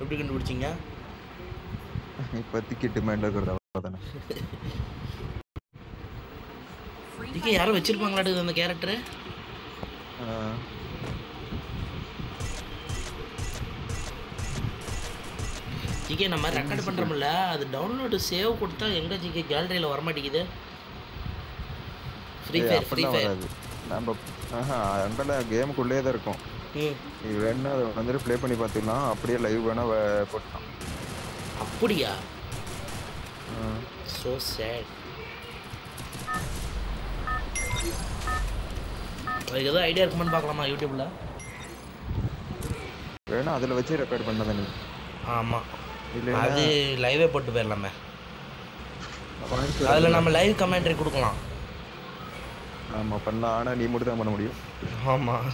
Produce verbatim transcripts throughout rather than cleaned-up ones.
எப்படி கண்டுபிடிச்சிங்க? இப்போதைக்கு டிமாண்டில் இருக்கிறது அவ்வளோதானே. இதுக்கு யாரும் வச்சிருப்பாங்களாட்டு அந்த கேரக்டரு? ஜிகே நம்ம ரெக்கார்ட் பண்ணுறோம்ல, அது டவுன்லோடு சேவ் கொடுத்தா எங்கே ஜிகே கேலரியில் வரமாட்டேங்குது. ஃப்ரீ ஃபயர் ஃப்ரீ ஃபயர் நம்ம ஆஹா அங்கெல்லாம் கேமுக்குள்ளே தான் இருக்கும். நீ வேணா அதை வந்துட்டு ப்ளே பண்ணி பார்த்துக்கலாம். அப்படியே லைவ் வேணா போட்டுக்கலாம். அப்படியா? So sad. அதுக்கு எதாவது ஐடியா இருக்குமான்னு பார்க்கலாமா யூடியூப்பில்? வேணா அதில் வச்சு ரெக்கார்ட் பண்ணதான் நீ. ஆமாம், அது லைவே போட்டு போயிடலாமே. அதில் நம்ம லைவ் கமெண்ட்ரி கொடுக்கலாம். ஆமாம் பண்ணலாம், ஆனால் நீ மட்டும் தான் பண்ண முடியும். ஆமாம்.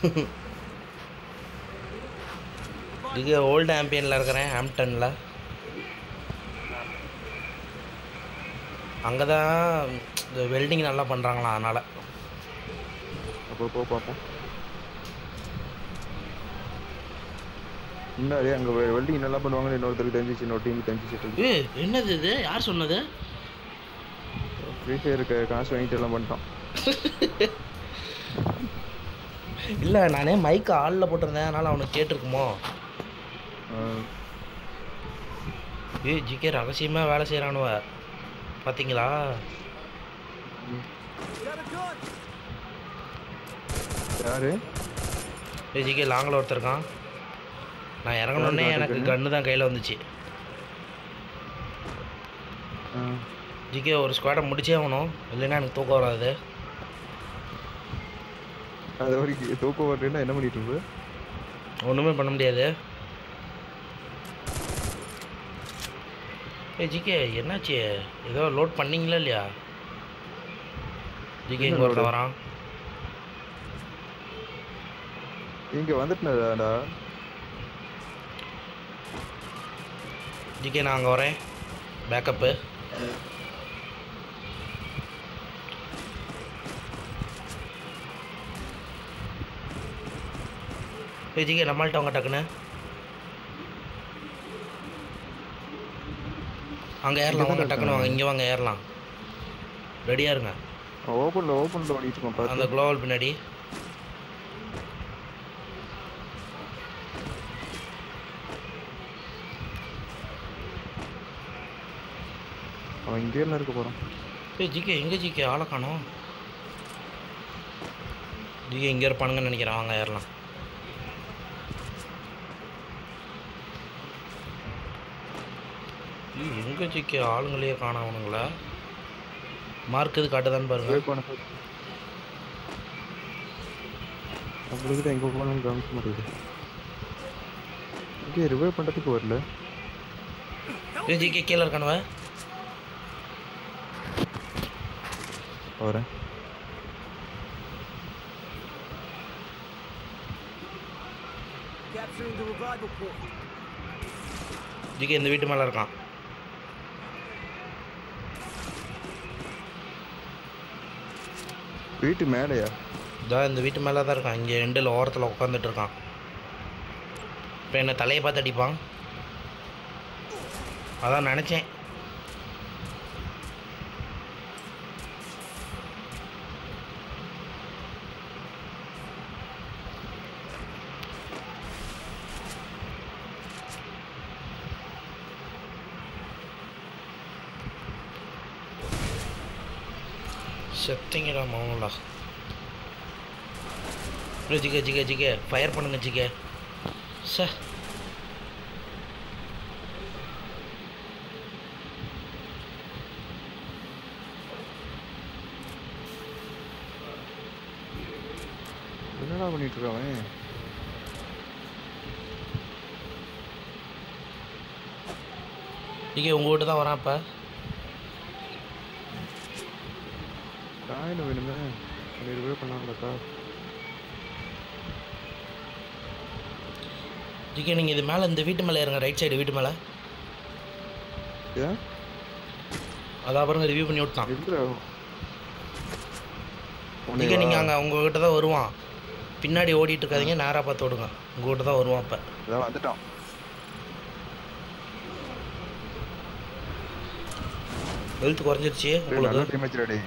இது ஓல்டு ஆம்பியனில் இருக்கிறேன், ஹாம்ப்டனில். அங்கே தான் இந்த வெல்டிங் நல்லா பண்ணுறாங்களா, அதனால். அப்போ போ பார்ப்போம். முன்னாடி அங்கே வெல்டிங் நல்லா பண்ணுவாங்கன்னு இன்னொருத்தருக்கு தெரிஞ்சிச்சு, இன்னொரு டீமுக்கு தெரிஞ்சிச்சு. ஏ என்னது இது? யார் சொன்னது? ஃப்ரீ ஃபயருக்கு காசு வாங்கிட்டு எல்லாம் பண்ணிட்டான். இல்லை, நானே மைக்கு ஆளில் போட்டிருந்தேன், அதனால் அவனுக்கு கேட்டிருக்குமோ. ஏ ஜிகே ரகசியமாக வேலை செய்கிறானுவ பார்த்தீங்களா? யாரு? ஏ ஜிகே லாங்கில் ஒருத்தருக்கான். நான் இறங்கணுன்னே எனக்கு கன்று தான் கையில் வந்துச்சு. ஜிகே ஒரு ஸ்குவாடை முடிச்சே ஆகணும், இல்லைன்னா எனக்கு தூக்கம் வராது. அது வரைக்கும் தூக்கம் வரலன்னா என்ன பண்ணிட்டு இருக்கு? ஒன்றுமே பண்ண முடியாது. ஏ ஜிகே என்னாச்சு? ஏதோ லோட் பண்ணிங்களா இல்லையா? ஜிகே இங்கே ஒருத்தன் வரான். இங்கே வந்துட்டுனடா ஜிகே, நான் அங்கே வரேன். பேக்கப்பு. ஏ ஜிகே நம்மள்ட்ட அவங்க டக்குன்னு அங்கே ஏறலாம். வாங்க டக்குன்னு வாங்க, இங்கே வாங்க ஏறலாம். ரெடியாக இருங்க. ஓப்பனில் ஓப்பனில் ஓடிட்டு இருக்கோம் அந்த குளோவல் பின்னாடி. அவன் இங்கே என்ன இருக்க போகிறான்? ஏய் ஜிகே எங்கே ஜிகே ஆளை காணோம்? ஜிகே இங்கே இருப்பானுங்கன்னு நினைக்கிறேன். வாங்க ஏறலாம். எங்கே ஜிகே ஆளுங்களையே காணோம் அவனுங்களா? மார்க் இது காட்டுதான்னு பாருங்க. நம்மளுக்கு தான் எங்கே போகணும்னு கவனிக்க மாட்டேங்குது. இங்கே ரிவைவ் பண்ணுறதுக்கு வரல. ஏ ஜிகே கீழே இருக்கானுவ. வரேன். ஜிகே இந்த வீட்டு மேலே இருக்கான். வீட்டு மேலேயா? இதா இந்த வீட்டு மேலே தான் இருக்கான். இங்கே எண்டில் ஓரத்தில் உட்காந்துட்டு இருக்கான். இப்போ என்ன தலையை பார்த்து அடிப்பான், அதான் நினச்சேன். செத்திங்கடா மௌனலா. ஜிகே ஜிகே ஜிகே ஃபயர் பண்ணுங்க ஜிகே. சார் என்னடா பண்ணிட்டு இருக்கான்? ஜிகே உங்கள் வீட்டு தான் வரான். இப்போ காயில் வேணுமே ரிவைவ் பண்ணாங்கக்கா. ஜிகே நீங்கள் இது மேலே இந்த வீட்டு மேலே இருங்க, ரைட் சைடு வீட்டு மேலே. ஏன் அதான் பாருங்க ரிவ்யூ பண்ணி விட்டான். ஜிகே நீங்கள் அங்கே உங்ககிட்ட தான் வருவான். பின்னாடி ஓடிட்டு இருக்காதீங்க, நேராக பார்த்து ஓடுங்க. உங்ககிட்ட தான் வருவான். இப்போ அதான் வந்துட்டான். ஹெல்த் குறைஞ்சிருச்சு நல்ல உங்களுக்கு. Damage ready.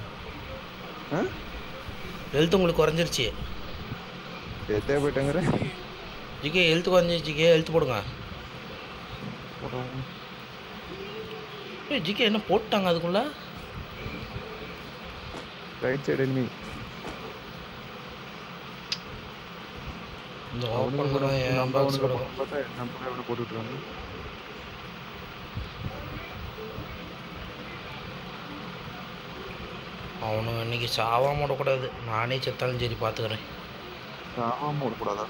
ஹெல்த் உங்களுக்கு குறைஞ்சிருச்சு. எத்தே போயிட்டேங்கிற ஜிகே ஹெல்த் குறைஞ்சிருச்சு. ஜிகே ஹெல்த் போடுங்க. ஏய் ஜிகே என்ன போட்டாங்க அதுக்குள்ள? Right side enemy. இந்த ஓப்பன் பண்ண ஏன் பாக்ஸ் போடுங்க. நம்ம எவ்வளோ போட்டுட்ருக்காங்க. அவனுங்க இன்னைக்கு சாவாம விடக்கூடாது. நானே செத்தாலும் சரி பார்த்துக்கிறேன். சாவாம விடக்கூடாதா?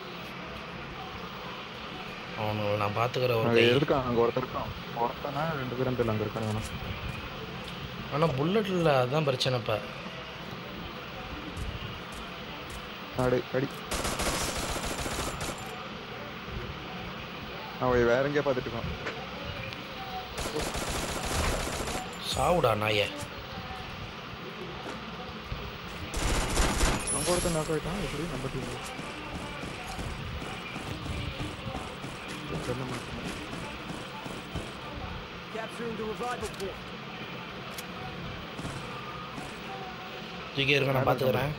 அவனுங்களை நான் பார்த்துக்கிறேன். ஒரு அங்கே கை இருக்கான், அங்கே ஒருத்தர் இருக்கான். ஒருத்தனா ரெண்டு பேரும் தெரியல, அங்கே இருக்காங்க. வேணாம் ஆனால் புல்லட் இல்லை, அதுதான் பிரச்சனை. இப்போ ஆடு கடி. அவன் வேற எங்கேயா பார்த்துட்டு இருக்கான். சாவுடா நாயே. அங்கே ஒருத்தர் நாக் ஆகிட்டான். எப்படி நம்ம டீம் ஜிகே இருக்க, நான் பார்த்துக்கிறேன்.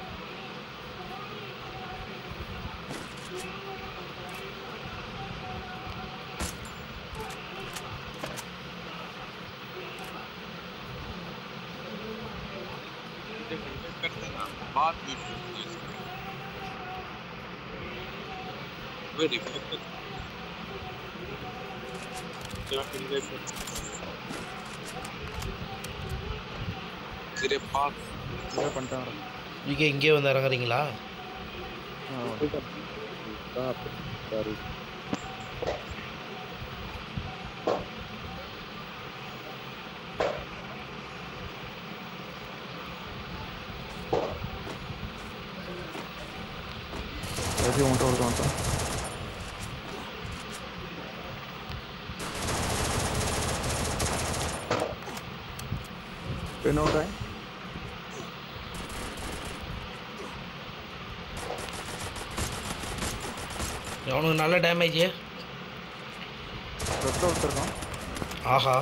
ஜிகே இங்கே வந்து இறங்குறீங்களா? எப்படி உன்ட்ட ஒருத்தன் வந்துட்டான். என்னோட அவனுக்கு நல்ல டேமேஜ். ஒருத்தருக்கான். ஆஹா,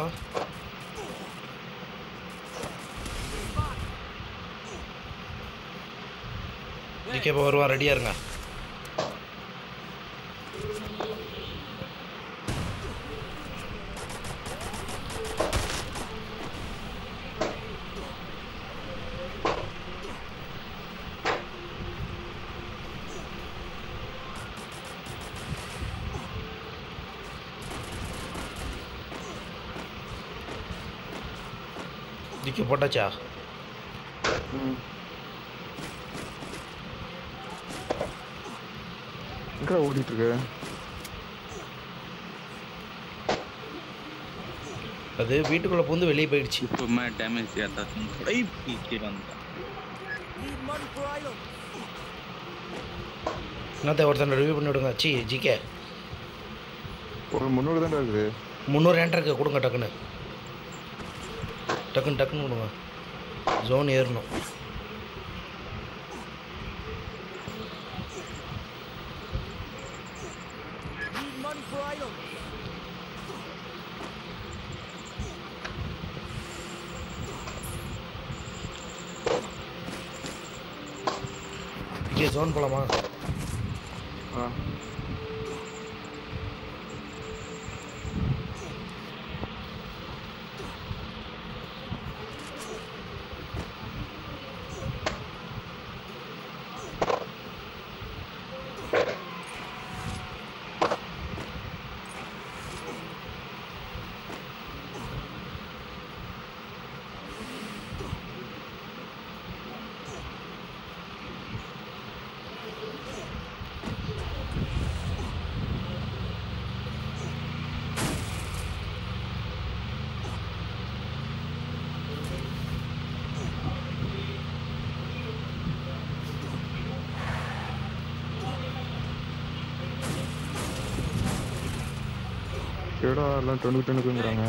ஜிகே இப்போ வருவான். ரெடியாக இருங்க. ஜிகே போட்டாச்சா? ம் எங்கே ஓடிட்டுருக்கு? அது வீட்டுக்குள்ளே பூந்து வெளியே போயிடுச்சு. இப்போ मैं डैमेज दिया था तुम थोड़ा ही पीछे बंदा என்னத்தை ஒருத்தன் ரிவ்யூ பண்ணி விடுங்க. சி ஜிகே ஒரு முன்னூறு தானே இருக்குது. முந்நூறு ஏன்டா இருக்கு, கொடுங்க டக்குன்னு டக்குன்னு டக்குன்னு கொடுங்க. ஜோன் ஏறணும். இங்கே ஜோன் போலாமா? ஆ ஏடா எல்லாம் டொண்ணுக்கு டொண்ணுக்குங்கிறாங்க.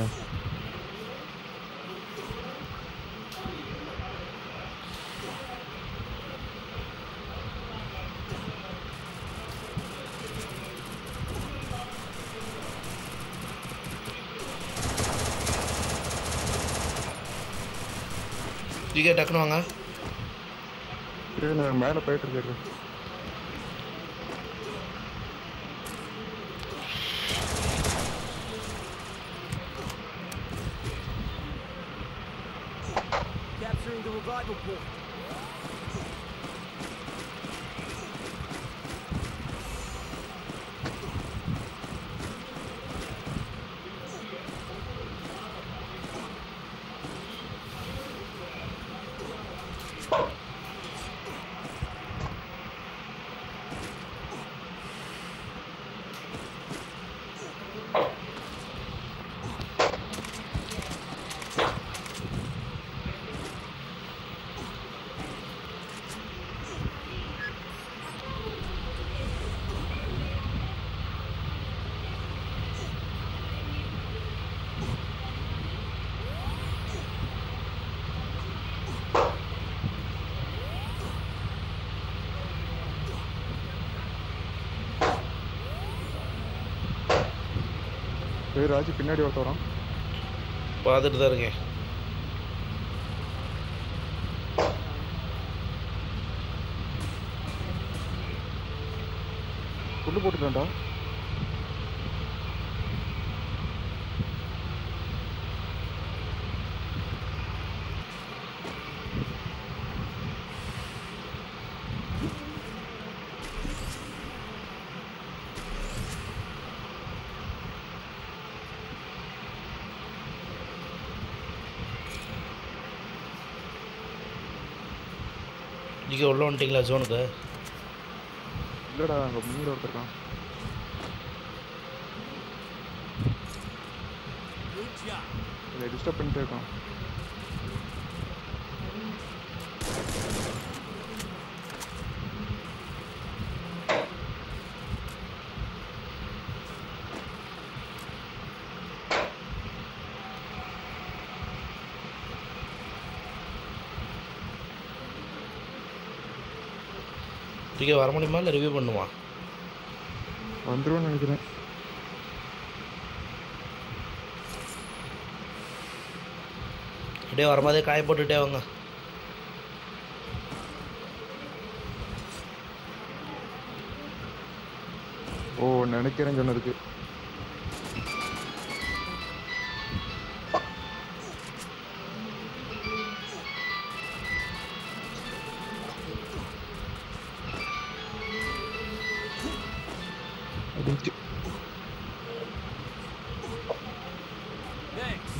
ஜிகே டக்குன்னு வாங்க. சரி நான் மேலே போயிட்டு இருக்கேன். Capturing the revival point. ஏய் ராஜி பின்னாடி ஒருத்த வரான். பார்த்துட்டு தான் இருக்கேன். புல்லு போட்டுட்டான்டா. ஜிகே உள்ள வந்துட்டீங்களா ஜோனுக்கு? இல்லைடா அங்கே முன்னாடி ஒருத்தருக்கான். இதை டிஸ்டர்ப் பண்ணிட்டே இருக்கான். ஜிகே வர முடியுமா இல்லை ரிவ்யூ பண்ணுமா? வந்துருவேன்னு நினைக்கிறேன். அப்படியே வரும்போதே காய போட்டுட்டே வாங்க. ஓ நினைக்கிறேன் சொன்னதுக்கு. Thanks.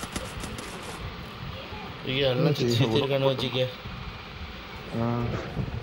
ஜிகே எல்லாம் சுற்றி சுற்றி இருக்கானு வச்சுக்க. ஆ